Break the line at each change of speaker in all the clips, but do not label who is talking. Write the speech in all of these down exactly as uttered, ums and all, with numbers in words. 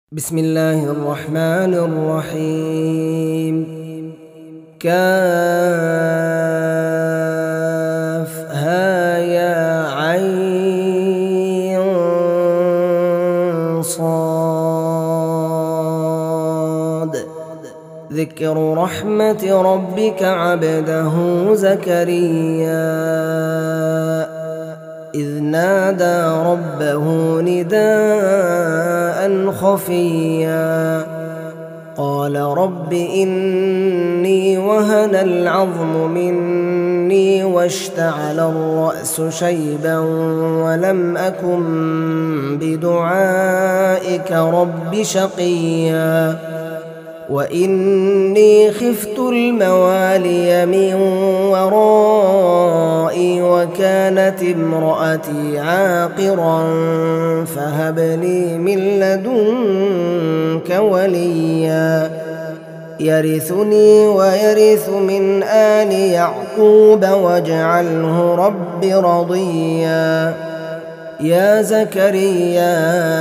بسم الله الرحمن الرحيم. كافها يا عين صاد. ذكر رحمة ربك عبده زكريا إذ نادى ربه نداء خفيا قال رب إني وهن العظم مني واشتعل الرأس شيبا ولم أكن بدعائك رب شقيا وإني خفت الموالي من ورائي وكانت امرأتي عاقرا فهب لي من لدنك وليا يرثني ويرث من آل يعقوب واجعله رب رضيا يا زكريا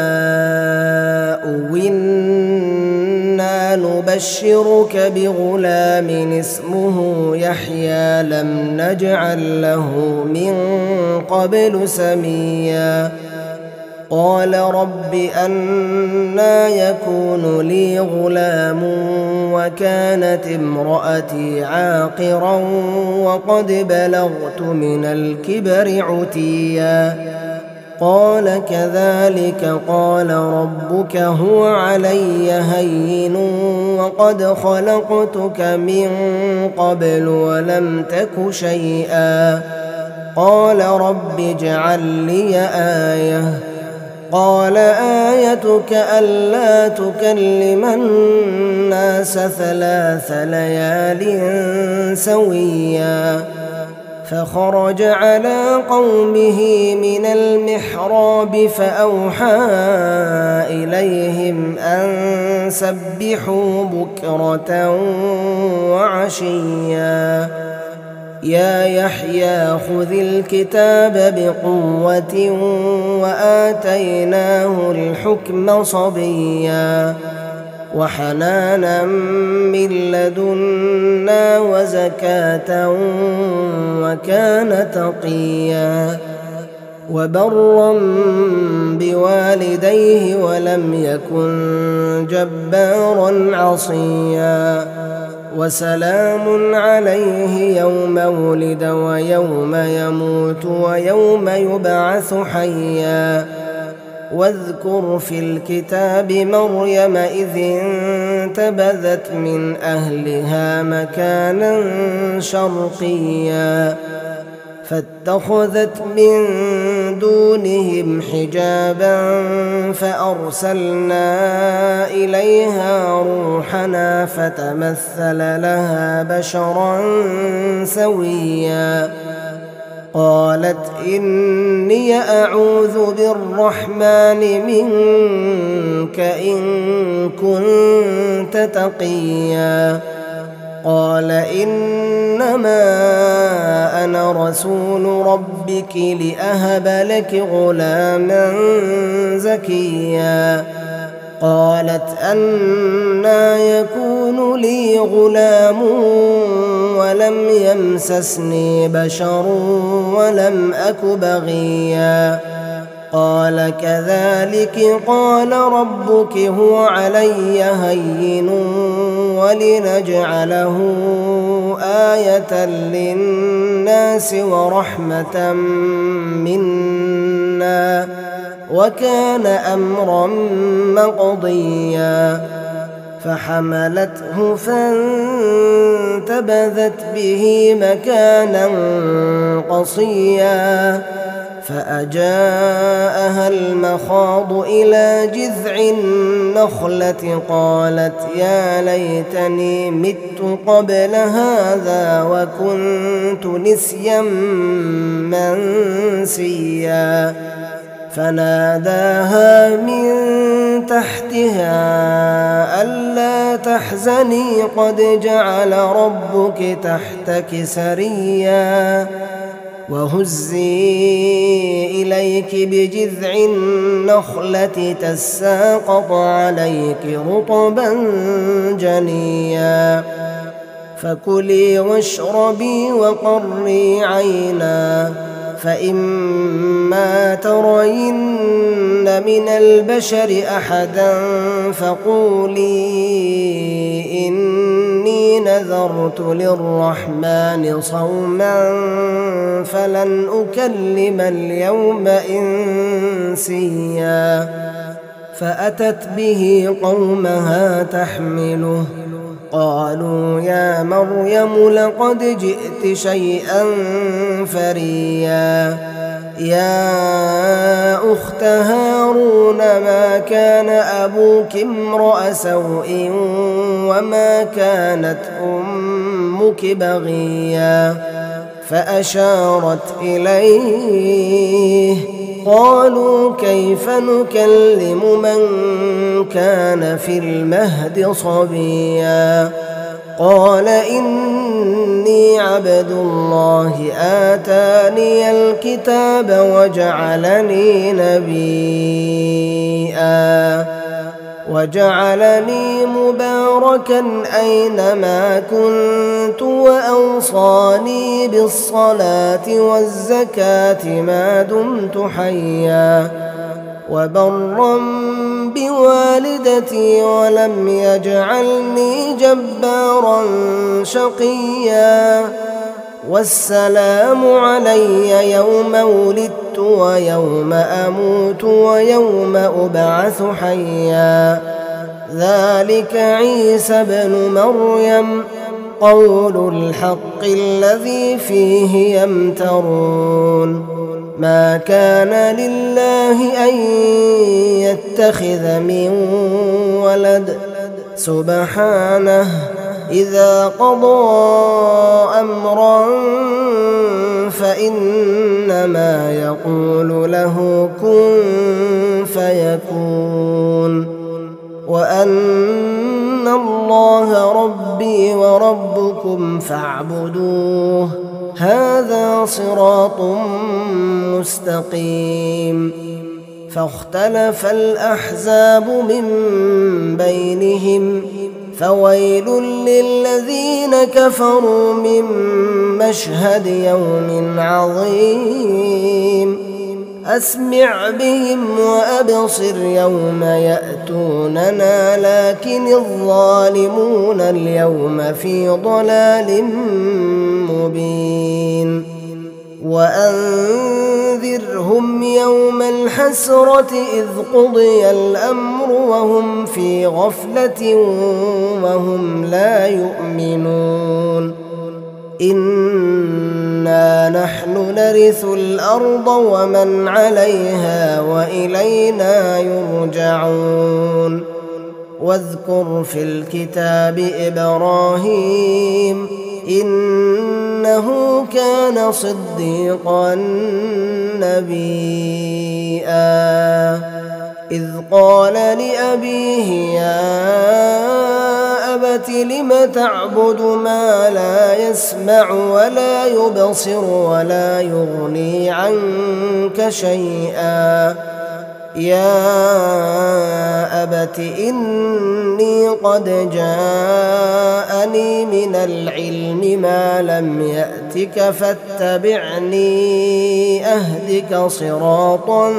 إنا نبشرك بغلام اسمه يحيى لم نجعل له من قبل سميا قال رب أنى يكون لي غلام وكانت امرأتي عاقرا وقد بلغت من الكبر عتيا قال كذلك قال ربك هو علي هين وقد خلقتك من قبل ولم تك شيئا قال رب اجعل لي آية قال آيتك ألا تكلم الناس ثلاث ليال سويا فخرج على قومه من المحراب فأوحى إليهم أن سبحوا بكرة وعشيا يا يحيى خذ الكتاب بقوة وآتيناه الحكم صبيا وحنانا من لدنا وزكاة وكان تقيا وبرا بوالديه ولم يكن جبارا عصيا وسلام عليه يوم ولد ويوم يموت ويوم يبعث حيا واذكر في الكتاب مريم إذ انتبذت من أهلها مكانا شرقيا فاتخذت من دونهم حجابا فأرسلنا إليها روحنا فتمثل لها بشرا سويا قالت إني أعوذ بالرحمن منك إن كنت تقيا قال إنما أنا رسول ربك لأهب لك غلاما زكيا قالت أنى يكون لي غلام ولم يمسسني بشر ولم أك بغيا قال كذلك قال ربك هو علي هين ولنجعله آية للناس ورحمة منا وكان أمرا مقضيا فحملته فانتبذت به مكانا قصيا فأجاءها المخاض إلى جذع النخلة قالت يا ليتني مت قبل هذا وكنت نسيا منسيا فناداها من تحتها ألا تحزني قد جعل ربك تحتك سريا وهزي إليك بجذع النخلة تساقط عليك رطبا جنيا فكلي واشربي وقري عينا فإما ترين من البشر أحدا فقولي إني نذرت للرحمن صوما فلن أكلم اليوم إنسيا فأتت به قومها تحمله قالوا يا مريم لقد جئت شيئا فريا يا أخت هارون ما كان أبوك امرأ سوء وما كانت أمك بغيا فأشارت إليه قالوا كيف نكلم من كان في المهد صبيا قال إني عبد الله آتاني الكتاب وجعلني نبيا وجعلني مباركا أينما كنت وأوصاني بالصلاة والزكاة ما دمت حيا وبرا بوالدتي ولم يجعلني جبارا شقيا والسلام علي يوم ولدت ويوم أموت ويوم أبعث حيا ذلك عيسى بن مريم قول الحق الذي فيه يمترون ما كان لله أن يتخذ من ولد سبحانه إذا قضى أمرا فإنما يقول له كن فيكون وأن الله ربي وربكم فاعبدوه هذا صراط مستقيم فاختلف الأحزاب من بينهم فويل للذين كفروا من مشهد يوم عظيم أسمع بهم وأبصر يوم يأتوننا لكن الظالمون اليوم في ضلال مبين وأنذرهم يوم الحسرة إذ قضي الأمر وهم في غفلة وهم لا يؤمنون إنا نحن نرث الأرض ومن عليها وإلينا يرجعون واذكر في الكتاب إبراهيم إنه كان صديقا نبيا إذ قال لأبيه يا أبت لم تعبد ما لا يسمع ولا يبصر ولا يغني عنك شيئا يا أبت إني قد جاءني من العلم ما لم يأتك فاتبعني أهدك صراطا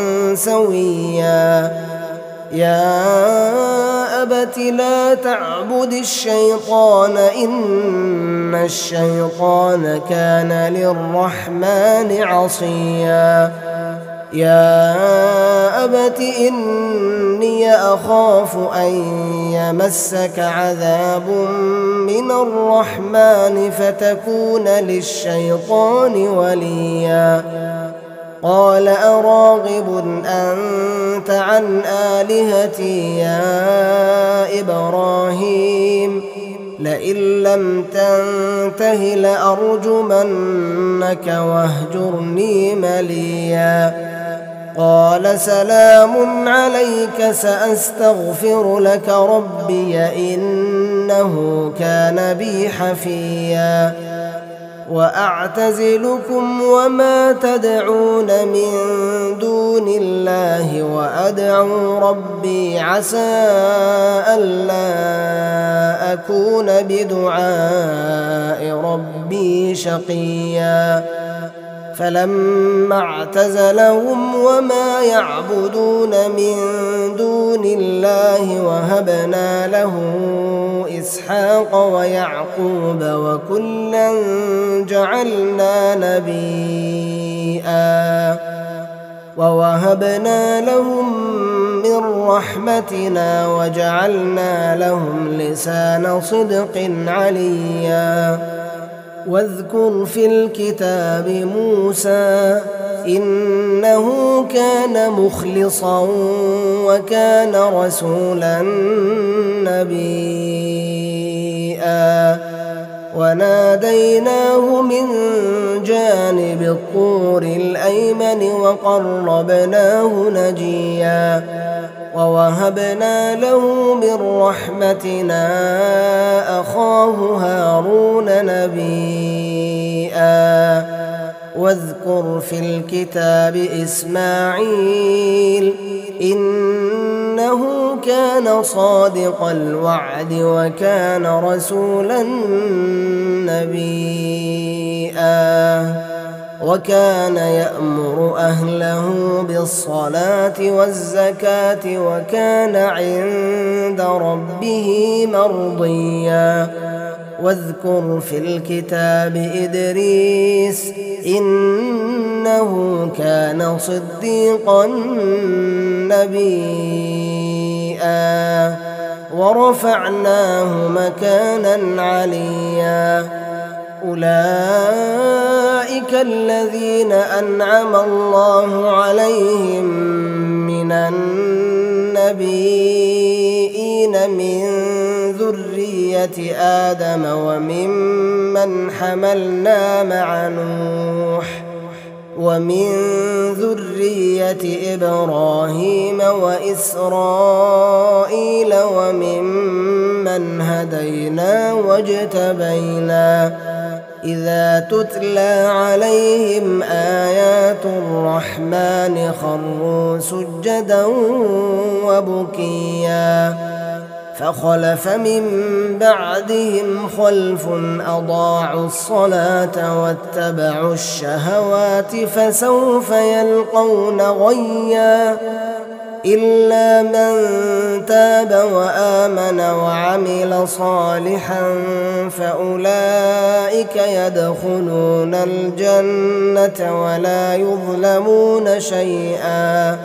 سويا يا أبت لا تعبد الشيطان إن الشيطان كان للرحمن عصيا يا أبت إني أخاف أن يمسك عذاب من الرحمن فتكون للشيطان وليا قال أراغب أنت عن آلهتي يا إبراهيم لئن لم تنته لأرجمنك واهجرني مليا قال سلام عليك سأستغفر لك ربي إنه كان بي حفيا وأعتزلكم وما تدعون من دون الله وأدعو ربي عسى ألا أكون بدعاء ربي شقيا فلما اعتزلهم وما يعبدون من دون الله وهبنا له إسحاق ويعقوب وكلا جعلنا نبيا ووهبنا لهم من رحمتنا وجعلنا لهم لسان صدق عليا واذكر في الكتاب موسى إنه كان مخلصا وكان رسولا نبيا وناديناه من جانب الطور الأيمن وقربناه نجيا ووهبنا له من رحمتنا أخاه هارون نبيا واذكر في الكتاب إسماعيل إنه كان صادق الوعد وكان رسولا نبيا وكان يأمر أهله بالصلاة والزكاة وكان عند ربه مرضيا واذكر في الكتاب إدريس إنه كان صديقا نبيا ورفعناه مكانا عليا أولئك الذين أنعم الله عليهم من النبيين من ذرية آدم وممن حملنا مع نوح ومن ذرية إبراهيم وإسرائيل وممن هدينا واجتبينا إذا تتلى عليهم آيات الرحمن خروا سجدا وبكيا فخلف من بعدهم خلف أضاعوا الصلاة واتبعوا الشهوات فسوف يلقون غيا إلا من تاب وآمن وعمل صالحا فأولئك يدخلون الجنة ولا يظلمون شيئا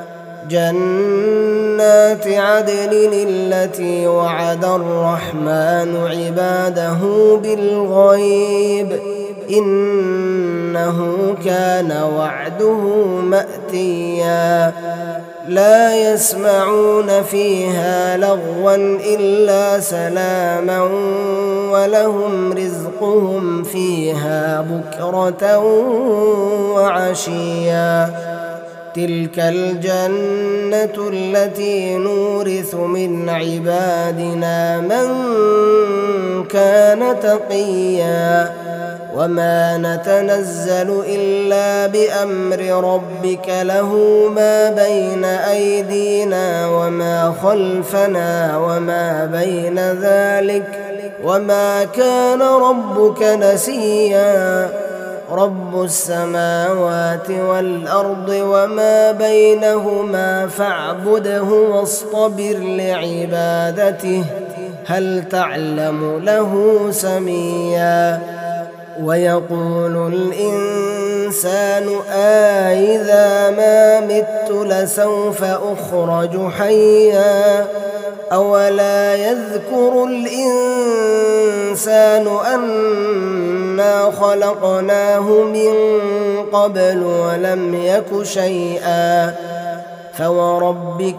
جنات عدن التي وعد الرحمن عباده بالغيب إنه كان وعده مأتيا لا يسمعون فيها لغوا إلا سلاما ولهم رزقهم فيها بكرة وعشيا تلك الجنة التي نورث من عبادنا من كان تقيا وما نتنزل إلا بأمر ربك له ما بين أيدينا وما خلفنا وما بين ذلك وما كان ربك نسيا رب السماوات والأرض وما بينهما فاعبده واصطبر لعبادته هل تعلم له سميا ويقول الإنسان أإذا ما مت لسوف أخرج حيا أولا يذكر الإنسان أنا خلقناه من قبل ولم يك شيئا فوربك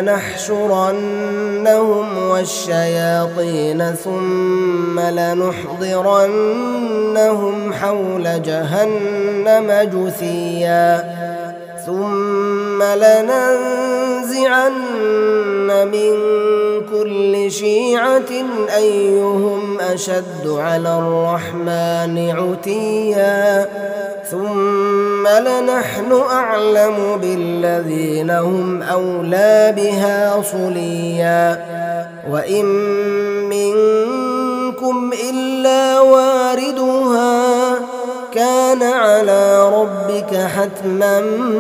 لنحشرنهم والشياطين ثم لنحضرنهم حول جهنم جثيا ثم لننزعن من كل شيعة أيهم أشد على الرحمن عتيا ثم لنحن أعلم بالذين هم أولى بها صليا وإن منكم إلا واردها كان على ربك حتما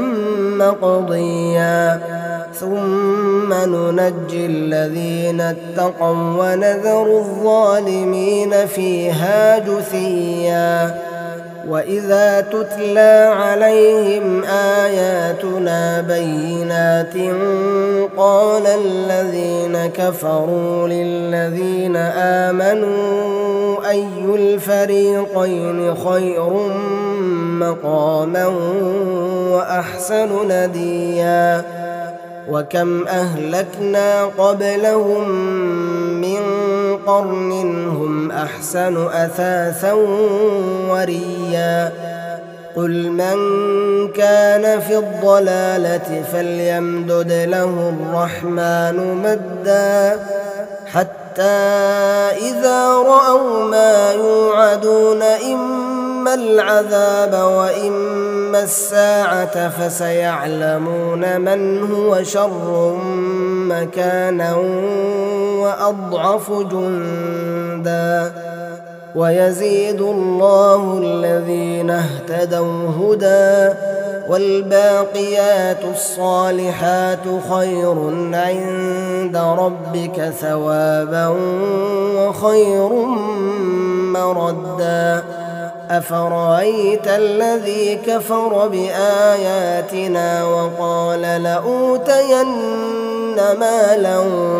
مقضيا ثم ننجي الذين اتقوا ونذر الظالمين فيها جثيا وإذا تتلى عليهم آياتنا بينات قال الذين كفروا للذين آمنوا أي الفريقين خير مقاما وأحسن نديا وكم أهلكنا قبلهم من قرن هم أحسن أثاثا وريا قل من كان في الضلالة فليمدد له الرحمن مدا حتى إذا رأوا ما يوعدون إما العذاب وإما الساعة فسيعلمون من هو شر مكانا وأضعف جندا ويزيد الله الذين اهتدوا هدى والباقيات الصالحات خير عند ربك ثوابا وخير مردا أفرأيت الذي كفر بآياتنا وقال لأوتين مالا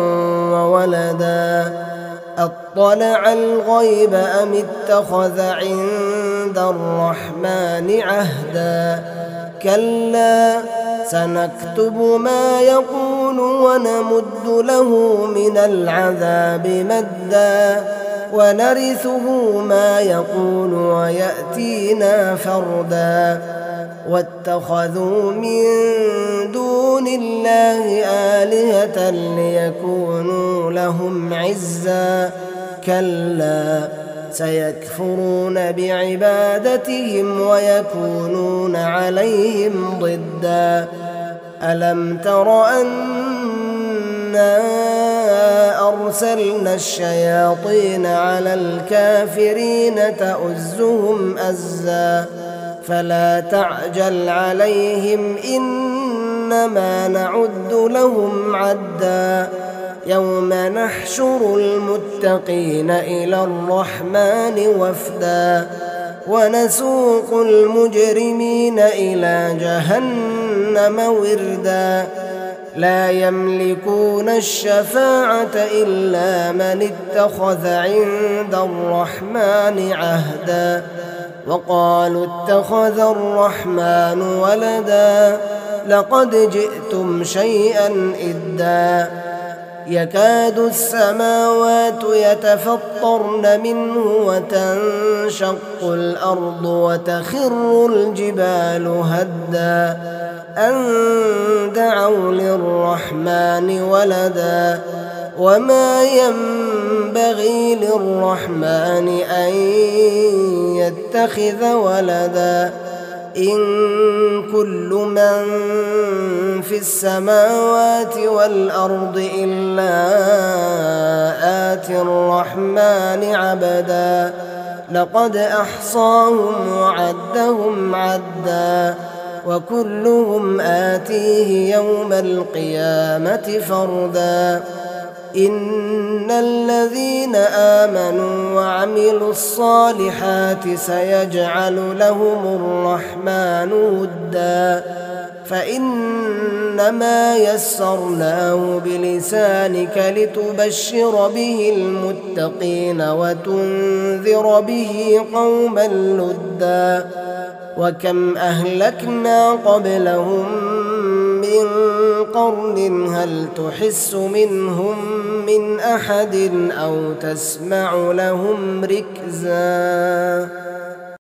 وولدا أطلع الغيب أم اتخذ عند الرحمن عهدا كلا سنكتب ما يقول ونمد له من العذاب مدا ونرثه ما يقول ويأتينا فردا واتخذوا من دون الله آلهة ليكونوا لهم عزا كلا سيكفرون بعبادتهم ويكونون عليهم ضدا ألم تر أنا أرسلنا الشياطين على الكافرين تؤزهم أزا فلا تعجل عليهم إنما نعد لهم عدا يوم نحشر المتقين إلى الرحمن وفدا ونسوق المجرمين إلى جهنم وردا لا يملكون الشفاعة إلا من اتخذ عند الرحمن عهدا وقالوا اتخذ الرحمن ولدا لقد جئتم شيئا إدا يكاد السماوات يتفطرن منه وتنشق الأرض وتخر الجبال هدا أن دعوا للرحمن ولدا وما ينبغي للرحمن أن يتخذ ولدا إن كل من في السماوات والأرض إلا آتي الرحمن عبدا لقد أحصاهم وعدهم عدا وكلهم آتيه يوم القيامة فردا إن الذين آمنوا وعملوا الصالحات سيجعل لهم الرحمن ودا فإنما يسرناه بلسانك لتبشر به المتقين وتنذر به قوما لدا وكم أهلكنا قبلهم من قرن هل تحس منهم من أحد أو تسمع لهم ركزا